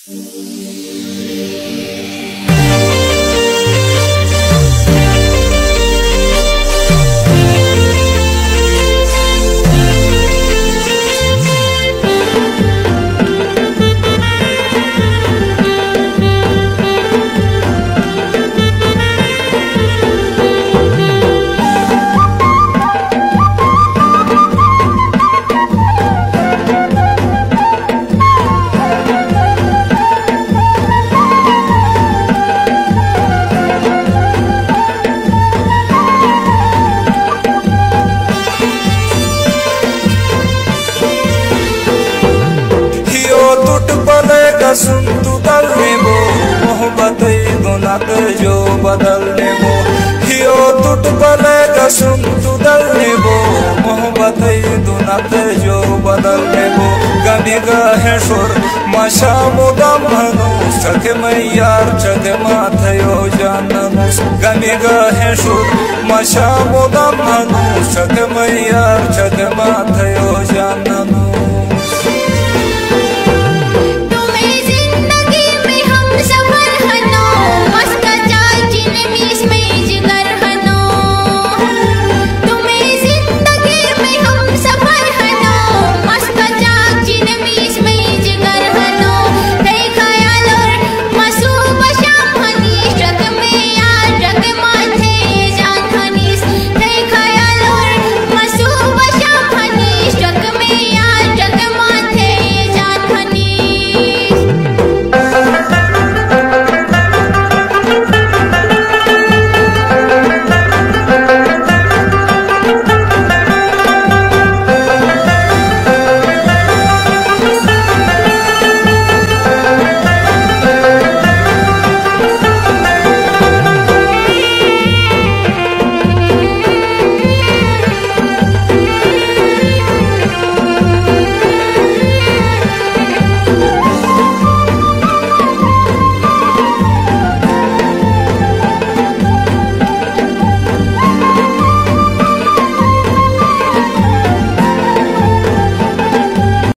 सुन तू दलने वो मोहब्बत गुनात जो बदलने वो हियो टूट पलेगा सुन तू दलने वो मोहब्बत गुनात जो बदलने वो गमी गहे सुर मशा मुदम हनु सके मैं यार चके माथयो जाननु गमी गहे सुर मशा मुदम हनु सके मैं यार चके माथयो जाननु